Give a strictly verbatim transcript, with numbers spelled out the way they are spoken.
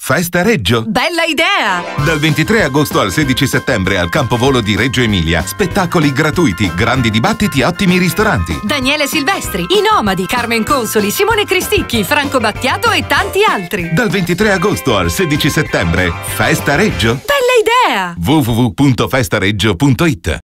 Festa Reggio! Bella idea! Dal ventitré agosto al sedici settembre al campovolo di Reggio Emilia. Spettacoli gratuiti, grandi dibattiti, ottimi ristoranti. Daniele Silvestri, I Nomadi, Carmen Consoli, Simone Cristicchi, Franco Battiato e tanti altri. Dal ventitré agosto al sedici settembre. Festa Reggio! Bella idea! w w w punto festareggio punto it